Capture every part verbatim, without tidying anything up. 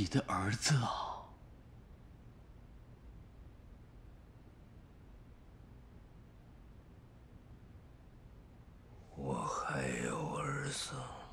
己的儿子啊！ 我还有儿子。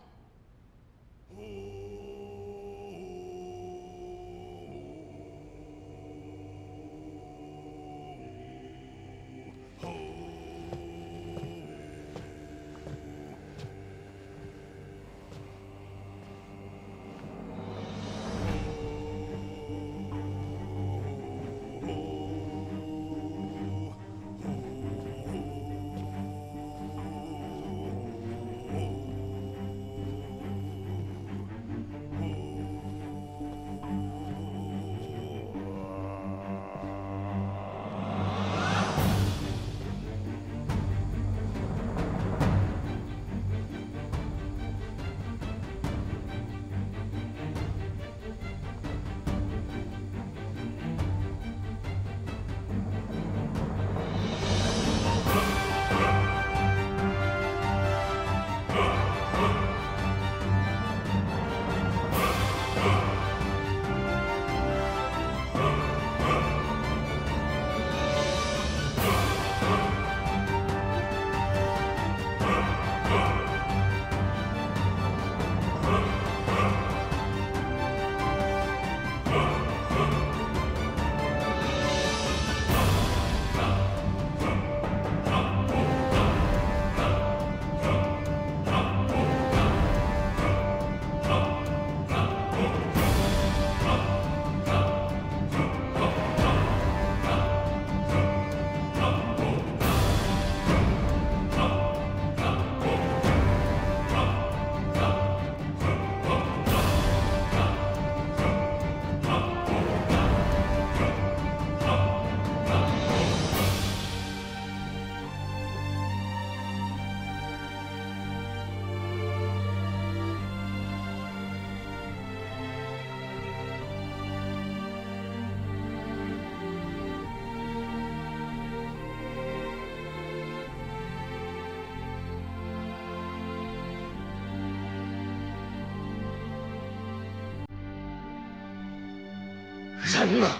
人呢？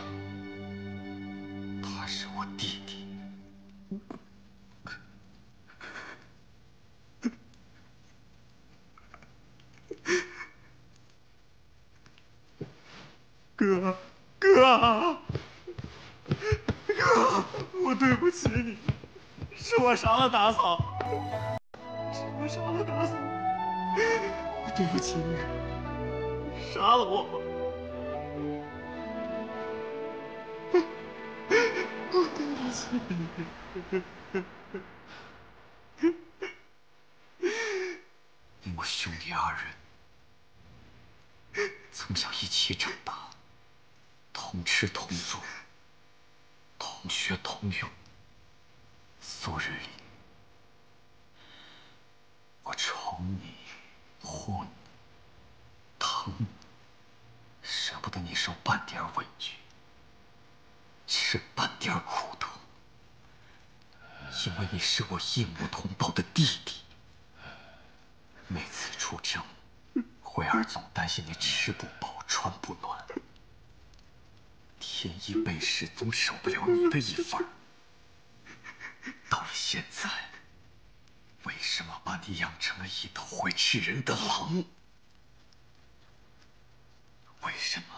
他是我弟弟。哥，哥，哥，我对不起你，是我杀了大嫂，是我杀了大嫂，我对不起你，杀了我吧。我对不起你。我兄弟二人从小一起长大，同吃同住，同学同用。素日里，我宠你，护你，疼你，舍不得你受半点委屈，吃半点苦头。因为你是我异母同胞的弟弟，每次出征，慧儿总担心你吃不饱穿不暖，天一备时总少不了你的一份儿。到了现在，为什么把你养成了一头会吃人的狼？为什么？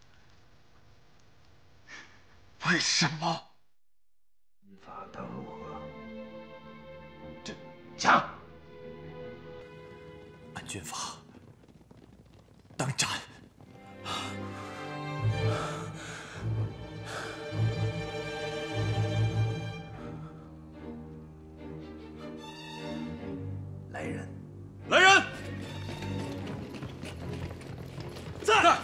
为什么？ 法当我， 这讲，按军法，当斩。 来人！ 来人！在！在！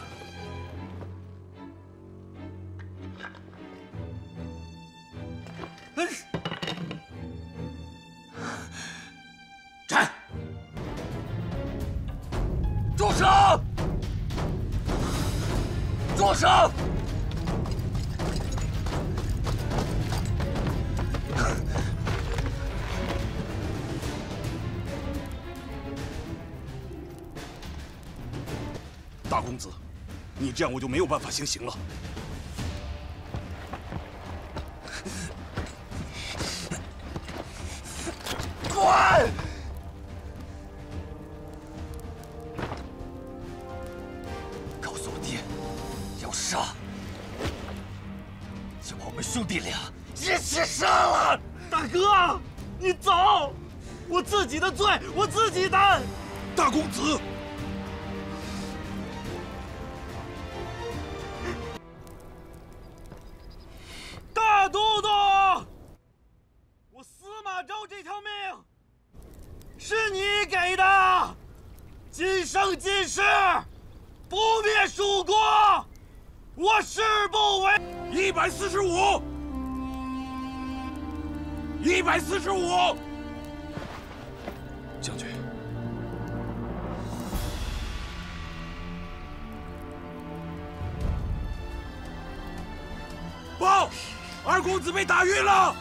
斩！住手！住手！ 大公子， 你这样我就没有办法行刑了。 滚！告诉我爹，要杀，就把我们兄弟俩一起杀了。 大哥，你走，我自己的罪我自己担。 大公子。 大都督，我司马昭这条命是你给的，今生今世不灭蜀国，我誓不为。 一百四十五，一百四十五，将军。 报，二公子被打晕了。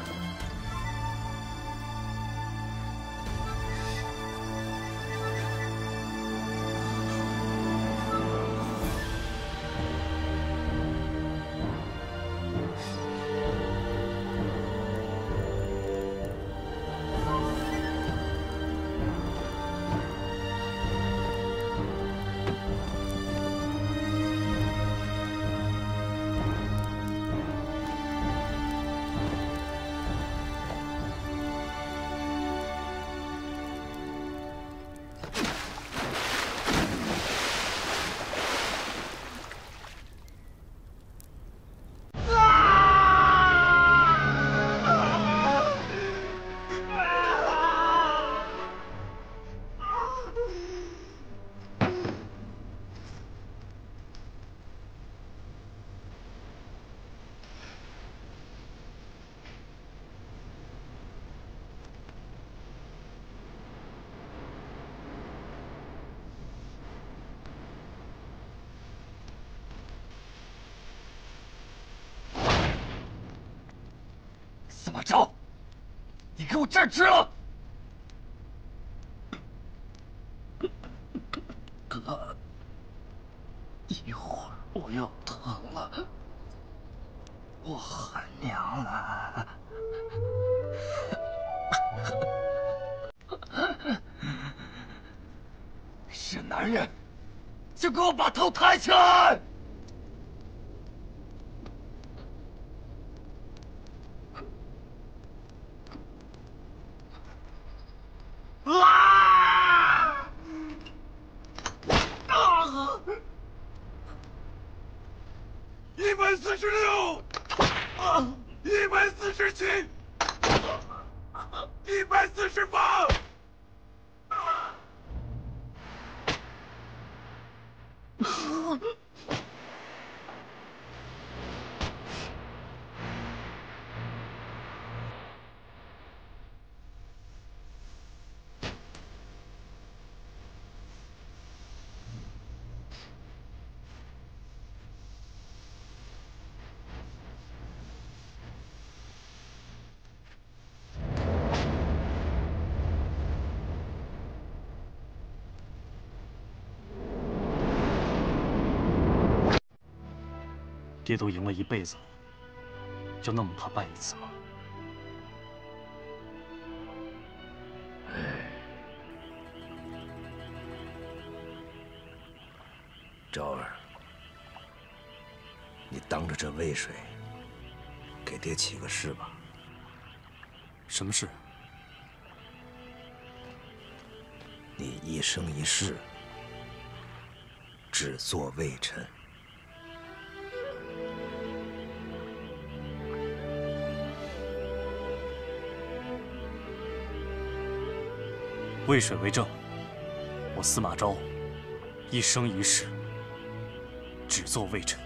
司马昭，你给我站直了！哥，一会儿我要疼了，我喊娘了。是男人，就给我把头抬起来！ 啊！啊！ 一百四十六，一百四十七，一百四十八。 爹都赢了一辈子了，就那么怕败一次吗？ 昭儿，你当着这渭水，给爹起个誓吧。 什么事？ 你一生一世只做魏臣。 渭水为证，我司马昭一生一世只做魏臣。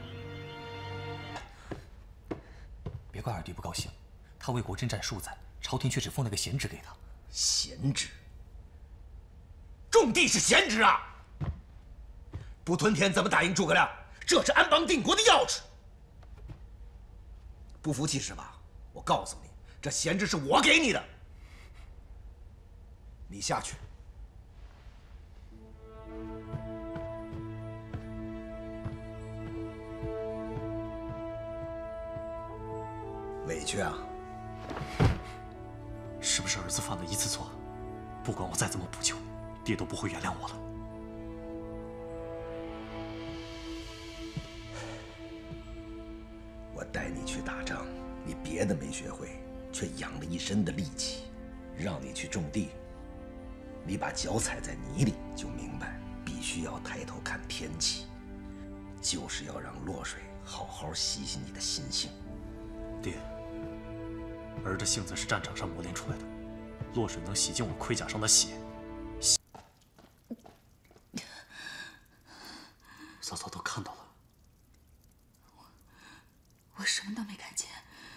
别怪二弟不高兴，他为国征战数载，朝朝廷却只封了个闲职给他。 闲职？种地是闲职啊！不屯田怎么打赢诸葛亮？这是安邦定国的钥匙。不服气是吧？我告诉你，这闲职是我给你的。你下去。 委屈啊！ 是不是儿子犯了一次错？不管我再怎么补救，爹都不会原谅我了。 我带你去打仗，你别的没学会，却养了一身的力气。让你去种地，你把脚踩在泥里，就明白必须要抬头看天气，就是要让洛水好好洗洗你的心性。 爹。 儿的性子是战场上磨练出来的，洛水能洗净我盔甲上的血。嫂嫂都看到了， 我我什么都没看见。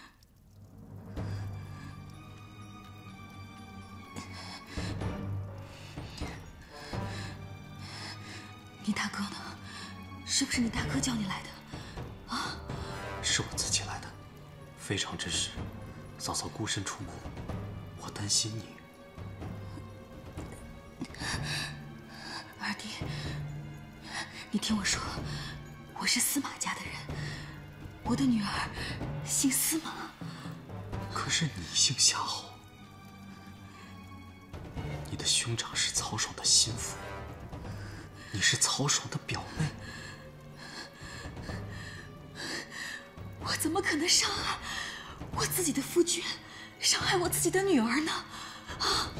你大哥呢？是不是你大哥叫你来的？啊？ 是我自己来的，非常之时。 嫂嫂孤身出国，我担心你。 二弟，你听我说，我是司马家的人，我的女儿姓司马。 可是你姓夏侯，你的兄长是曹爽的心腹，你是曹爽的表妹， 我怎么可能伤害？ 我自己的夫君，伤害我自己的女儿呢？啊！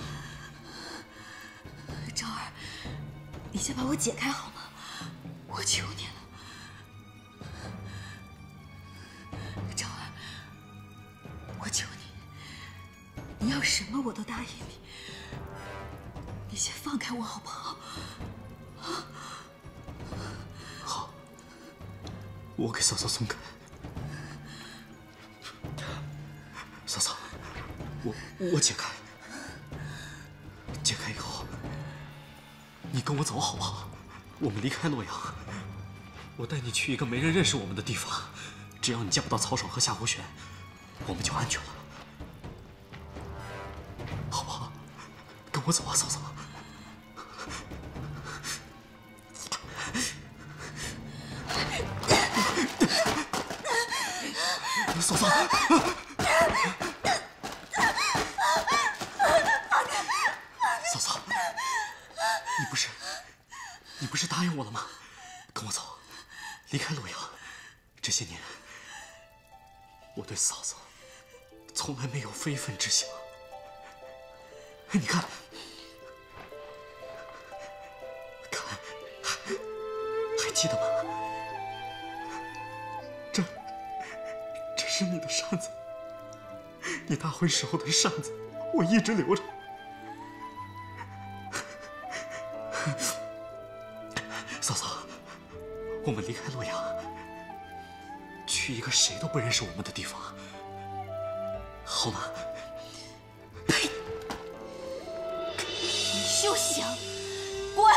昭儿，你先把我解开好吗？我求你了，昭儿，我求你，你要什么我都答应你。你先放开我好不好？啊！ 好，我给嫂嫂松开。 嫂嫂，我我解开，解开以后，你跟我走好不好？我们离开洛阳，我带你去一个没人认识我们的地方。只要你见不到曹爽和夏侯玄，我们就安全了，好不好？跟我走啊，嫂嫂。嫂嫂。 嫂嫂，你不是，你不是答应我了吗？跟我走，离开洛阳。这些年，我对嫂嫂从来没有非分之想。你看，看，还记得吗？这，这是你的扇子，你大婚时候的扇子，我一直留着。 嫂嫂，我们离开洛阳，去一个谁都不认识我们的地方，好吗？ 呸！你休想滚！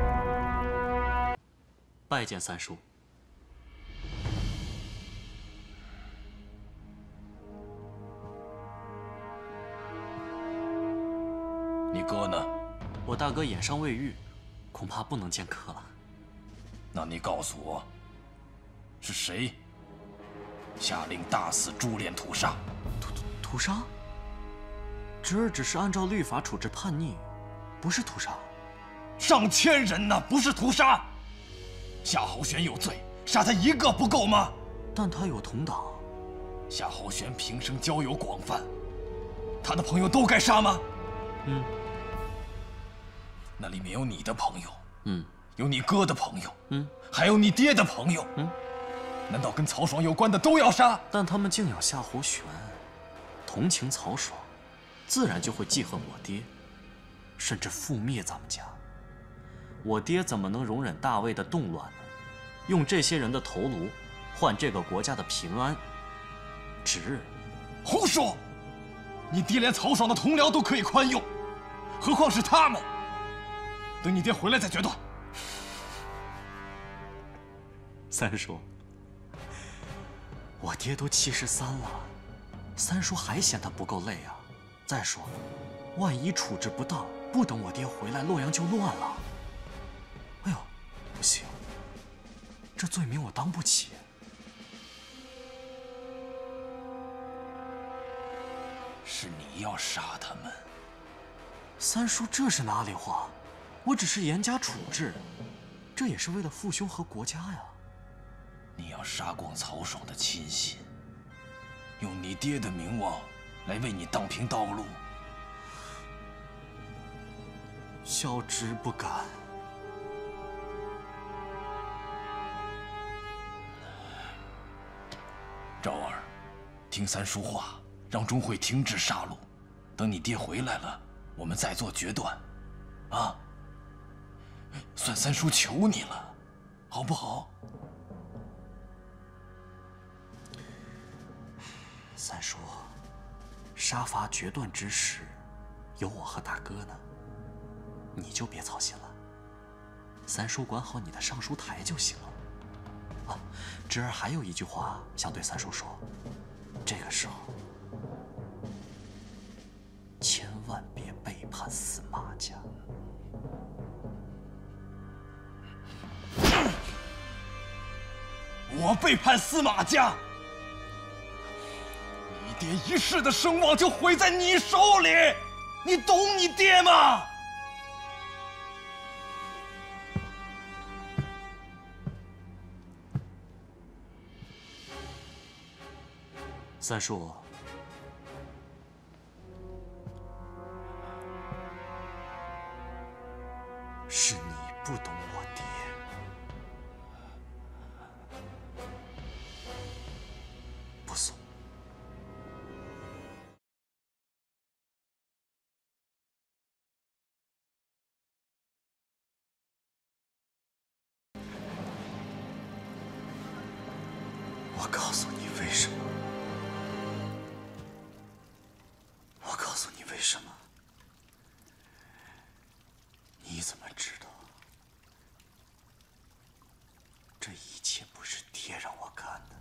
拜见三叔。 我大哥眼伤未愈，恐怕不能见客了。 那你告诉我，是谁下令大肆株连屠杀？ 屠屠屠杀？侄儿只是按照律法处置叛逆，不是屠杀。 上千人呐，不是屠杀。夏侯玄有罪，杀他一个不够吗？ 但他有同党。 夏侯玄平生交友广泛，他的朋友都该杀吗？ 嗯。 那里面有你的朋友， 嗯， 有你哥的朋友， 嗯， 还有你爹的朋友， 嗯。 难道跟曹爽有关的都要杀？ 但他们敬仰夏侯玄，同情曹爽，自然就会记恨我爹，甚至覆灭咱们家。我爹怎么能容忍大魏的动乱呢？用这些人的头颅换这个国家的平安，侄儿， 胡说！你爹连曹爽的同僚都可以宽宥，何况是他们？等你爹回来再决断。 三叔，我爹都七十三了，三叔还嫌他不够累啊？再说，万一处置不当，不等我爹回来，洛阳就乱了。哎呦，不行，这罪名我当不起。 是你要杀他们。 三叔，这是哪里话？我只是严加处置，这也是为了父兄和国家呀。 你要杀光曹爽的亲信，用你爹的名望来为你荡平道路。 小侄不敢。 赵儿，听三叔话，让钟会停止杀戮。等你爹回来了，我们再做决断。啊，算三叔求你了，好不好？ 三叔，杀伐决断之时，有我和大哥呢，你就别操心了。三叔管好你的尚书台就行了。啊，侄儿还有一句话想对三叔说，这个时候千万别背叛司马家。 我背叛司马家，你爹一世的声望就毁在你手里，你懂你爹吗？ 三叔，是你不懂我爹。不送。我告诉你为什么。我告诉你为什么。你怎么知道？这一切不是爹让我干的。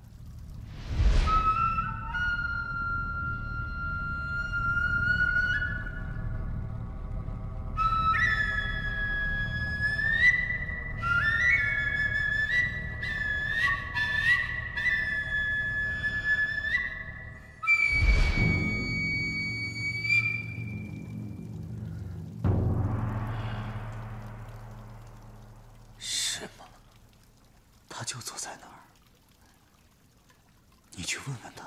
是吗？他就坐在那儿，你去问问他。